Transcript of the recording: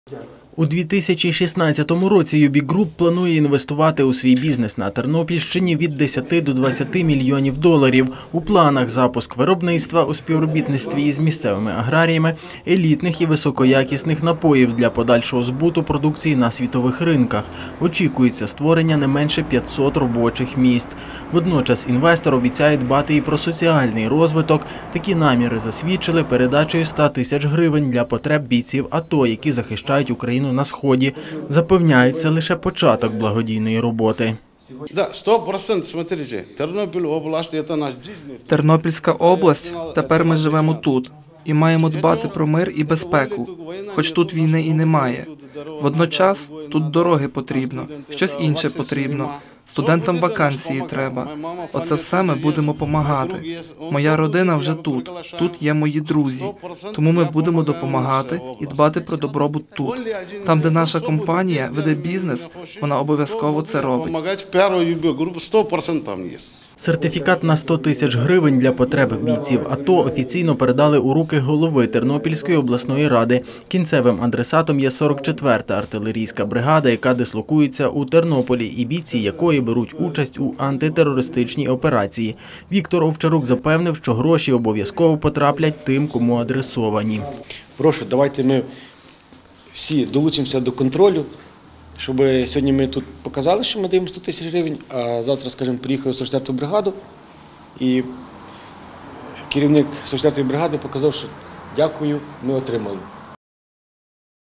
У 2016 році Юбік Груп планує інвестувати у свій бізнес на Тернопільщині від 10 до 20 мільйонів доларів. У планах запуск виробництва у співробітництві із місцевими аграріями елітних і високоякісних напоїв для подальшого збуту продукції на світових ринках. Очікується створення не менше 500 робочих місць. Водночас інвестор обіцяє дбати і про соціальний розвиток. Такі наміри засвідчили передачею 100 тисяч гривень для потреб бійців АТО, які захищають Україну на Сході. Запевняють, це лише початок благодійної роботи. Тернопільська область, тепер ми живемо тут і маємо дбати про мир і безпеку, хоч тут війни і немає. Водночас тут дороги потрібно, щось інше потрібно, студентам вакансії треба. Оце все ми будемо допомагати. Моя родина вже тут є мої друзі, тому ми будемо допомагати і дбати про добробут тут. Там, де наша компанія веде бізнес, вона обов'язково це робить. Сертифікат на 100 тисяч гривень для потреб бійців АТО офіційно передали у руки голови Тернопільської обласної ради. Кінцевим адресатом є 44-та артилерійська бригада, яка дислокується у Тернополі і бійці якої беруть участь у антитерористичній операції. Віктор Овчарук запевнив, що гроші обов'язково потраплять тим, кому адресовані. Прошу, давайте ми всі долучимося до контролю, щоб сьогодні ми тут показали, що ми даємо 100 тисяч гривень, а завтра, скажімо, приїхали в 44-ту бригаду, і керівник 44-ї бригади показав, що дякую, ми отримали.